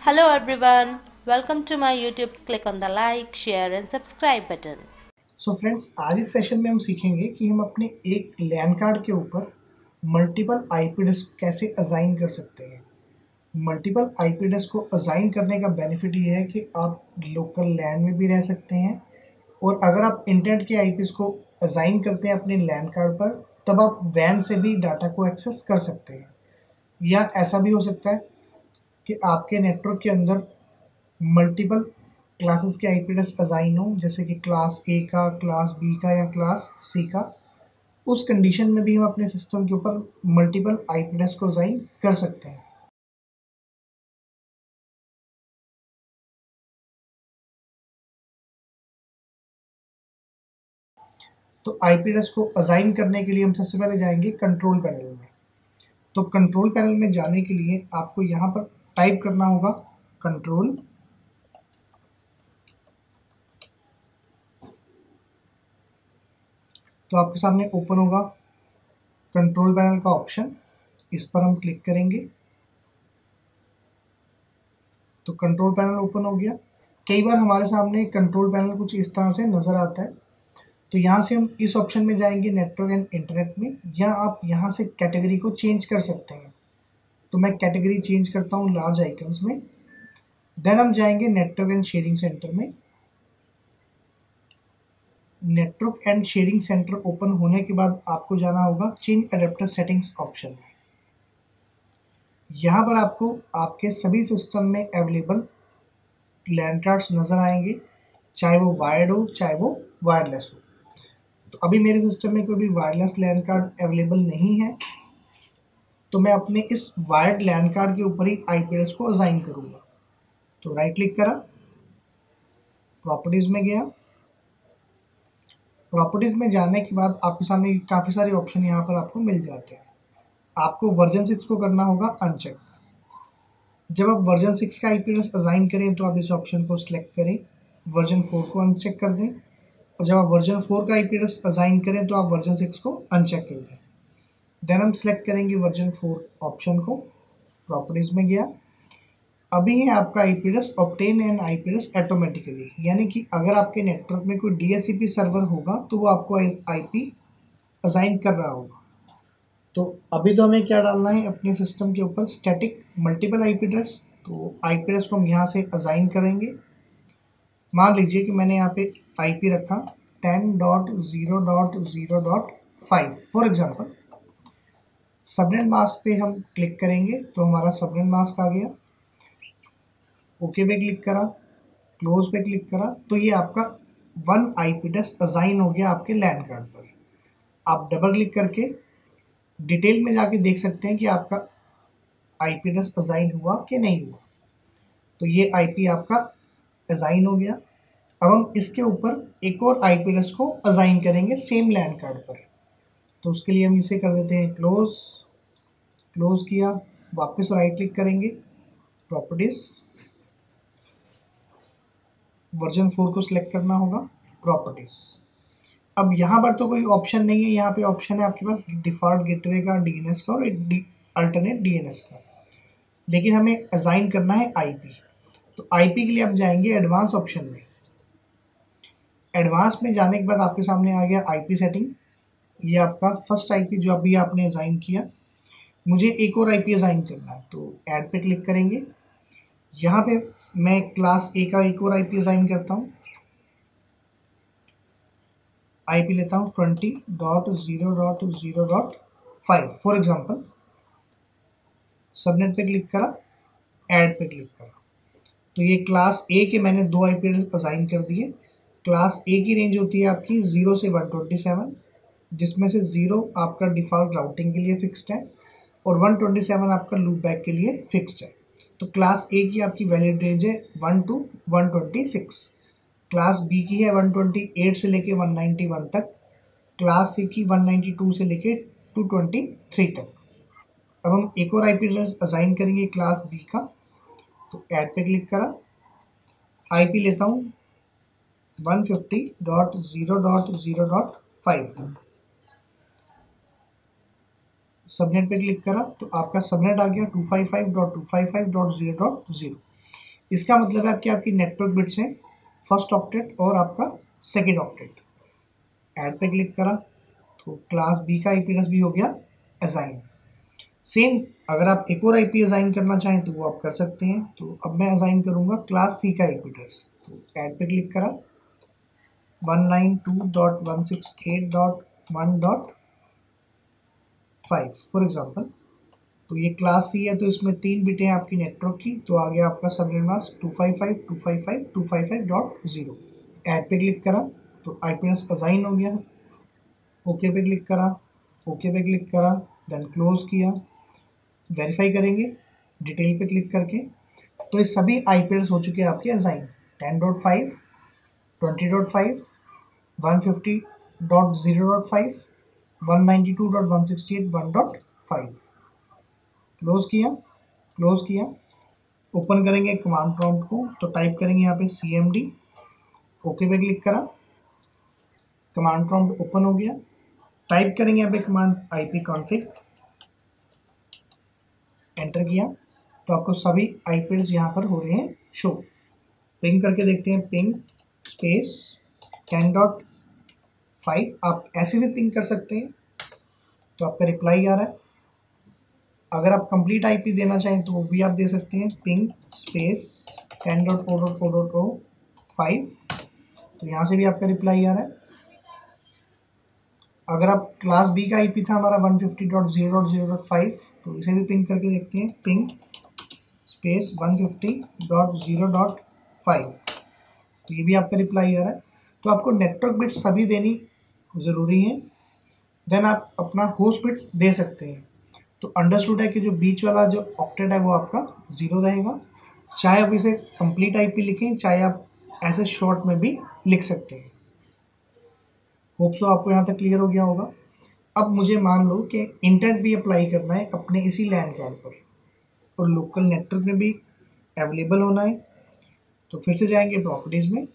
Hello everyone, welcome to my YouTube. Click on the like, share and subscribe button. Friends, आज इस session में हम सीखेंगे कि हम अपने एक लैन कार्ड के ऊपर मल्टीपल आईपी डिस्क कैसे असाइन कर सकते हैं। मल्टीपल आईपी डिस्क को असाइन करने का बेनिफिट ये है कि आप लोकल लैन में भी रह सकते हैं, और अगर आप इंटरनेट के आईपीस को असाइन करते हैं अपने लैन कार्ड पर, तब आप वैन से भी डाटा को एक्सेस कर सकते हैं। या ऐसा भी हो सकता है कि आपके नेटवर्क के अंदर मल्टीपल क्लासेस के आईपी एड्रेस असाइन हो, जैसे कि क्लास ए का, क्लास बी का या क्लास सी का। उस कंडीशन में भी हम अपने सिस्टम के ऊपर मल्टीपल आईपी एड्रेस को असाइन कर सकते हैं। तो आईपी एड्रेस को असाइन करने के लिए हम सबसे पहले जाएंगे कंट्रोल पैनल में। तो कंट्रोल पैनल में जाने के लिए आपको यहाँ पर टाइप करना होगा कंट्रोल। तो आपके सामने ओपन होगा कंट्रोल पैनल का ऑप्शन, इस पर हम क्लिक करेंगे तो कंट्रोल पैनल ओपन हो गया। कई बार हमारे सामने कंट्रोल पैनल कुछ इस तरह से नज़र आता है। तो यहाँ से हम इस ऑप्शन में जाएंगे नेटवर्क एंड इंटरनेट में, या आप यहाँ से कैटेगरी को चेंज कर सकते हैं। तो मैं कैटेगरी चेंज करता हूँ लार्ज आइकन्स में। देन हम जाएंगे नेटवर्क एंड शेयरिंग सेंटर में। Network and sharing centre open होने के बाद आपको जाना होगा चेंज अडेप्टर सेटिंग्स ऑप्शन में। यहाँ पर आपको आपके सभी सिस्टम में अवेलेबल लैन कार्ड्स नज़र आएंगे, चाहे वो वायर्ड हो चाहे वो वायरलेस हो। तो अभी मेरे सिस्टम में कोई भी वायरलेस लैन कार्ड अवेलेबल नहीं है, तो मैं अपने इस वायर्ड लैन कार्ड के ऊपर ही आईपी एड्रेस को असाइन करूँगा। तो राइट क्लिक करा, प्रॉपर्टीज़ में गया। प्रॉपर्टीज़ में जाने के बाद आपके सामने काफ़ी सारे ऑप्शन यहाँ पर आपको मिल जाते हैं। आपको वर्जन 6 को करना होगा अनचेक। जब आप वर्जन 6 का आईपी एड्रेस असाइन करें तो आप इस ऑप्शन को सिलेक्ट करें, वर्जन 4 को अनचेक कर दें, और जब आप वर्जन 4 का आईपी एड्रेस असाइन करें तो आप वर्जन 6 को अनचेक कर दें। देन हम सिलेक्ट करेंगे वर्जन 4 ऑप्शन को, प्रॉपर्टीज़ में गया। अभी है आपका IP address obtain and IP address automatically, यानी कि अगर आपके नेटवर्क में कोई डीएचसीपी सर्वर होगा तो वो आपको आईपी असाइन कर रहा होगा। तो अभी तो हमें क्या डालना है अपने सिस्टम के ऊपर, स्टैटिक मल्टीपल आईपी एड्रेस। तो आईपी एड्रेस को हम यहाँ से असाइन करेंगे। मान लीजिए कि मैंने यहाँ पे आईपी रखा 10.0.0.5 फॉर एग्जांपल। सबनेट मास्क पे हम क्लिक करेंगे तो हमारा सबनेट मास्क आ गया। ओके पे क्लिक करा, क्लोज पे क्लिक करा, तो ये आपका वन आईपी एड्रेस असाइन हो गया आपके लैन कार्ड पर। आप डबल क्लिक करके डिटेल में जाके देख सकते हैं कि आपका आईपी एड्रेस असाइन हुआ कि नहीं हुआ। तो ये आईपी आपका असाइन हो गया। अब हम इसके ऊपर एक और आईपी एड्रेस को असाइन करेंगे सेम लैन कार्ड पर। तो उसके लिए हम इसे कर देते हैं क्लोज। क्लोज किया, वापस राइट क्लिक करेंगे, प्रॉपर्टीज, वर्जन 4 को सिलेक्ट करना होगा, प्रॉपर्टीज। अब यहाँ पर तो कोई ऑप्शन नहीं है, यहाँ पे ऑप्शन है आपके पास डिफॉल्ट गेटवे का, डीएनएस का और अल्टरनेट डीएनएस का, लेकिन हमें असाइन करना है आईपी। तो आईपी के लिए आप जाएंगे एडवांस ऑप्शन में। एडवांस में जाने के बाद आपके सामने आ गया आईपी सेटिंग। ये आपका फर्स्ट आईपी जो अभी आपने असाइन किया। मुझे एक और आईपी असाइन करना है तो ऐड पे क्लिक करेंगे। यहाँ पे मैं क्लास ए का एक और आईपी असाइन करता हूँ। आईपी लेता हूँ 20.0.0.5 फॉर एग्जांपल। सबनेट पे क्लिक करा, ऐड पे क्लिक करा, तो ये क्लास ए के मैंने दो आईपी एड्रेस असाइन कर दिए। क्लास ए की रेंज होती है आपकी 0 से 127, जिसमें से 0 आपका डिफ़ॉल्ट राउटिंग के लिए फिक्स्ड है और 127 आपका लूप बैक के लिए फिक्स्ड है। तो क्लास ए की आपकी वैलिड रेंज है 1 to 126। क्लास बी की है 128 से लेके 191 तक। क्लास सी की 192 से लेके 223 तक। अब हम एक और आईपी एड्रेस असाइन करेंगे क्लास बी का। तो ऐड पे क्लिक करा, आईपी लेता हूँ 150.0.0.5। सबनेट पे क्लिक करा तो आपका सबनेट आ गया 255.255.0.0। इसका मतलब है कि आपकी नेटवर्क बिट्स हैं फर्स्ट ऑक्टेट और आपका सेकेंड ऑक्टेट। ऐड पे क्लिक करा तो क्लास बी का आईपी एड्रेस भी हो गया असाइन। सेम अगर आप एक और आईपी असाइन करना चाहें तो वो आप कर सकते हैं। तो अब मैं असाइन करूंगा क्लास सी का आईपी एड्रेस। तो ऐड पे क्लिक करा 192.168.1.5 फॉर एग्जांपल। तो ये क्लास सी है तो इसमें 3 बिटें आपकी नेटवर्क की, तो आ गया आपका सब एड्रेस 255.255.255.0। ऐड पे क्लिक करा तो आईपी एड्रेस असाइन हो गया। ओके पे क्लिक करा, ओके पे क्लिक करा, देन क्लोज किया। वेरीफाई करेंगे डिटेल पे क्लिक करके, तो ये सभी आईपी एड्रेस हो चुके हैं आपके असाइन 10.5, 20.5, 150.0.5, 192.168.1.5। क्लोज किया, क्लोज किया। ओपन करेंगे कमांड प्रॉम्प्ट को, तो टाइप करेंगे यहाँ पे cmd। ओके पे क्लिक करा, कमांड प्रॉम्प्ट ओपन हो गया। टाइप करेंगे यहाँ पे कमांड ipconfig, एंटर किया तो आपको सभी आईपी एड्रेस यहाँ पर हो रहे हैं शो। पिंग करके देखते हैं, पिंग स्पेस 10.5। आप ऐसे भी पिंग कर सकते हैं तो आपका रिप्लाई आ रहा है। अगर आप कंप्लीट आईपी देना चाहें तो वो भी आप दे सकते हैं, पिंग स्पेस 10.4.4.5। तो यहाँ से भी आपका रिप्लाई आ रहा है। अगर आप क्लास बी का आईपी था हमारा 150.0.0.5, तो इसे भी पिंग करके देखते हैं, पिंग स्पेस 150.0.5। तो ये भी आपका रिप्लाई आ रहा है। तो आपको नेटवर्क बिट्स सभी देनी ज़रूरी है, देन आप अपना होस्ट बिट्स दे सकते हैं। तो अंडरस्टूड है कि जो बीच वाला जो ऑक्टेट है वो आपका 0 रहेगा। चाहे आप इसे कंप्लीट आईपी लिखें, चाहे आप ऐसे शॉर्ट में भी लिख सकते हैं। होप सो आपको यहाँ तक क्लियर हो गया होगा। अब मुझे मान लो कि इंटरनेट भी अप्लाई करना है अपने इसी लैंड कार्ड पर और लोकल नेटवर्क में भी अवेलेबल होना है। तो फिर से जाएंगे प्रॉपर्टीज़ में,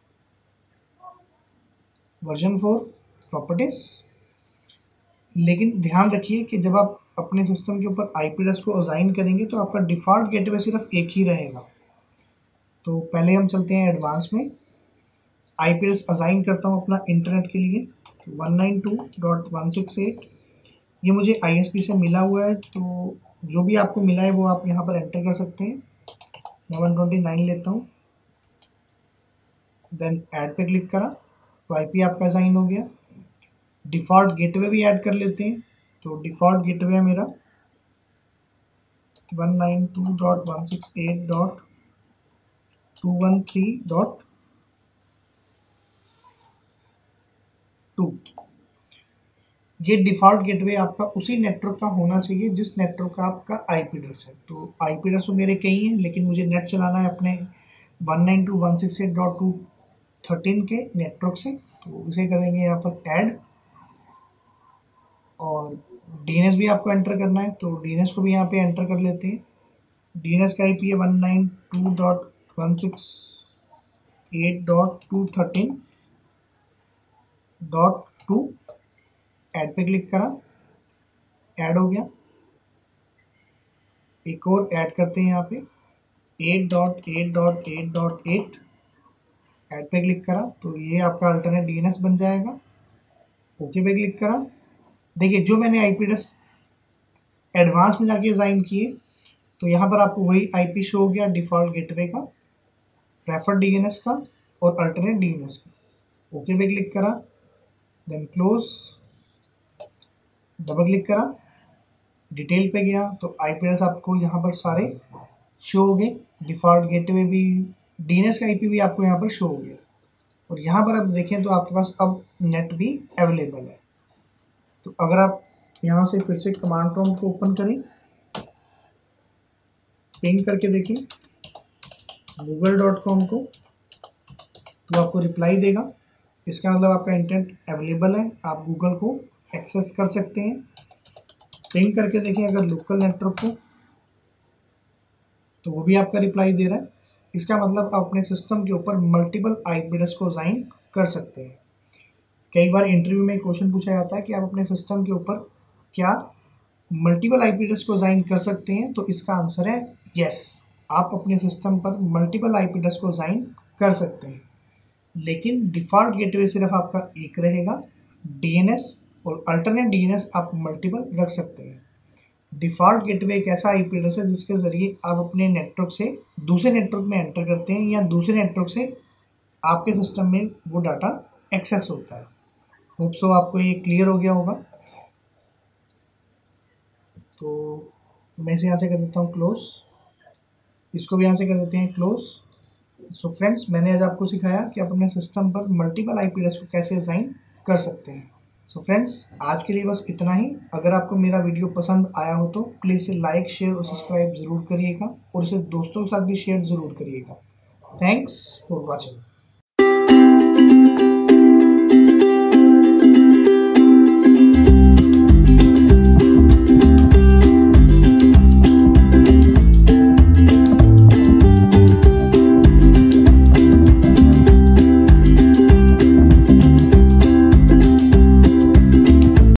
वर्जन 4 प्रॉपर्टीज़। लेकिन ध्यान रखिए कि जब आप अपने सिस्टम के ऊपर आईपी एड्रेस को असाइन करेंगे तो आपका डिफ़ॉल्ट गेटवे सिर्फ एक ही रहेगा। तो पहले हम चलते हैं एडवांस में। आईपी एड्रेस असाइन करता हूँ अपना इंटरनेट के लिए 192.168। ये मुझे आईएसपी से मिला हुआ है, तो जो भी आपको मिला है वो आप यहाँ पर एंटर कर सकते हैं। मैं 129 लेता हूँ, देन ऐड पे क्लिक करा तो आईपी आपका असाइन हो गया। डिफ़ॉल्ट गेटवे भी ऐड कर लेते हैं, तो डिफ़ॉल्ट गेटवे है मेरा 192.168.213.2। ये डिफ़ॉल्ट गेटवे आपका उसी नेटवर्क का होना चाहिए जिस नेटवर्क का आपका आईपी एड्रेस है। तो आईपी एड्रेस तो मेरे कई हैं, लेकिन मुझे नेट चलाना है अपने 192.168.213 के नेटवर्क से, तो इसे करेंगे यहाँ पर ऐड। और डीएनएस भी आपको एंटर करना है, तो डीएनएस को भी यहाँ पे एंटर कर लेते हैं। डीएनएस का आईपी है 192.168.213.2। ऐड पे क्लिक करा, ऐड हो गया। एक और ऐड करते हैं यहाँ पे 8.8.8.8। ऐड पे क्लिक करा तो ये आपका अल्टरनेट डीएनएस बन जाएगा। ओके पे क्लिक करा। देखिए जो मैंने आईपी एड्रेस एडवांस में जाके असाइन किए, तो यहाँ पर आपको वही आईपी शो हो गया डिफ़ॉल्ट गेटवे का, प्रेफर्ड डीएनएस का और अल्टरनेट डीएनएस का। ओके पे क्लिक करा, देन क्लोज, डबल क्लिक करा, डिटेल पे गया तो आईपी एड्रेस आपको यहाँ पर सारे शो हो गए। डिफ़ॉल्ट गेटवे भी, डीएनएस का आईपी भी आपको यहाँ पर शो हो गया। और यहाँ पर आप देखें तो आपके पास अब नेट भी अवेलेबल है। तो अगर आप यहाँ से फिर से कमांड प्रॉम्प्ट को ओपन करें, पिंग करके देखें google.com को, तो आपको रिप्लाई देगा। इसका मतलब आपका इंटरनेट अवेलेबल है, आप गूगल को एक्सेस कर सकते हैं। पिंग करके देखें अगर लोकल नेटवर्क को, तो वो भी आपका रिप्लाई दे रहा है। इसका मतलब आप अपने सिस्टम के ऊपर मल्टीपल आईपी एड्रेस को असाइन कर सकते हैं। कई बार इंटरव्यू में क्वेश्चन पूछा जाता है कि आप अपने सिस्टम के ऊपर क्या मल्टीपल आईपी एड्रेस को असाइन कर सकते हैं, तो इसका आंसर है यस, आप अपने सिस्टम पर मल्टीपल आईपी एड्रेस को असाइन कर सकते हैं, लेकिन डिफ़ॉल्ट गेटवे सिर्फ आपका एक रहेगा। डीएनएस और अल्टरनेट डीएनएस आप मल्टीपल रख सकते हैं। डिफ़ॉल्ट गेटवे एक ऐसा आईपी एड्रेस है जिसके ज़रिए आप अपने नेटवर्क से दूसरे नेटवर्क में एंटर करते हैं या दूसरे नेटवर्क से आपके सिस्टम में वो डाटा एक्सेस होता है। होप सो आपको ये क्लियर हो गया होगा। तो मैं इसे यहाँ से कर देता हूँ क्लोज, इसको भी यहाँ से कर देते हैं क्लोज। सो फ्रेंड्स, मैंने आज आपको सिखाया कि आप अपने सिस्टम पर मल्टीपल आईपी एड्रेस को कैसे असाइन कर सकते हैं। सो फ्रेंड्स, आज के लिए बस इतना ही। अगर आपको मेरा वीडियो पसंद आया हो तो प्लीज़ इसे लाइक, शेयर और सब्सक्राइब ज़रूर करिएगा और इसे दोस्तों के साथ भी शेयर ज़रूर करिएगा। Thanks for watching.